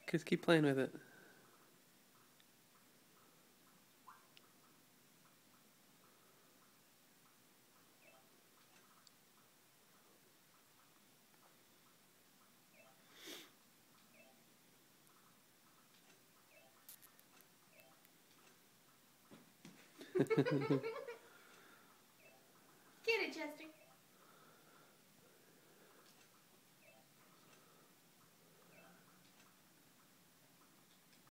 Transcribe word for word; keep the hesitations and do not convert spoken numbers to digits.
Just keep playing with it. Get it, Chester.